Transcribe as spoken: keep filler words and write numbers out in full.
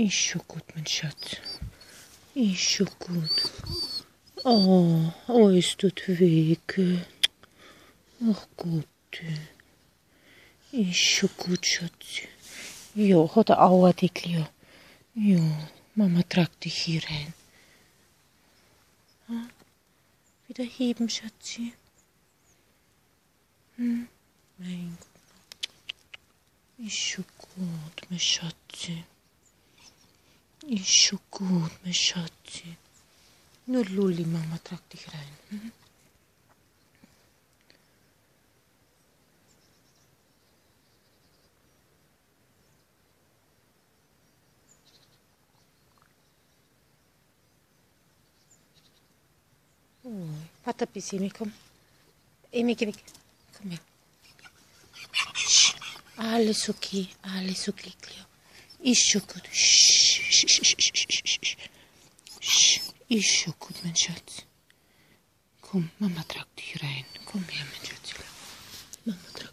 Ist schon gut, mein Schatz. Ist schon gut. Oh, oh, es tut weh. Ach Gott. Ist schon gut, Schatz. Ja, hat er auch ein Deckel, ja. Ja, Mama tragt dich hier rein. Ha? Wieder heben, Schatzi. Hm? Mein Gott. Ist schon gut, mein Schatzi. Ist schon gut, mein Schatzi. Nur Lulli, Mama tragt dich rein. Hm? Oh, warte ein bisschen, Emi, komm. Emi, geh weg. Komm her. Sch, alles okay, alles okay, Cleo. Ist schon gut. Sch, sch, sch, sch, sch, sch, sch. Ist schon gut, mein Schatz. Komm, Mama tragt dich rein. Komm her, mein Schatz. Mama tragt